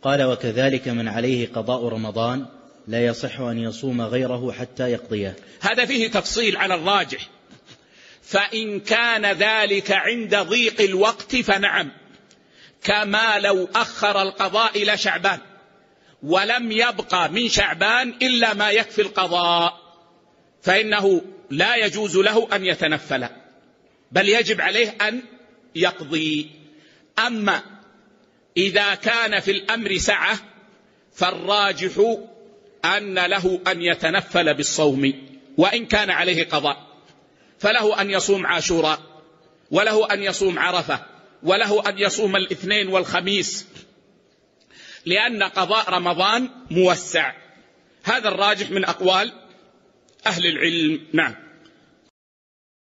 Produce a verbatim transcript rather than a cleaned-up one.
قال: وكذلك من عليه قضاء رمضان لا يصح أن يصوم غيره حتى يقضيه. هذا فيه تفصيل على الراجح، فإن كان ذلك عند ضيق الوقت فنعم، كما لو أخر القضاء إلى شعبان ولم يبقى من شعبان إلا ما يكفي القضاء، فإنه لا يجوز له أن يتنفل، بل يجب عليه أن يقضي. أما إذا كان في الأمر سعة فالراجح أن له أن يتنفل بالصوم وإن كان عليه قضاء، فله أن يصوم عاشوراء، وله أن يصوم عرفة، وله أن يصوم الاثنين والخميس، لأن قضاء رمضان موسع. هذا الراجح من أقوال أهل العلم. نعم.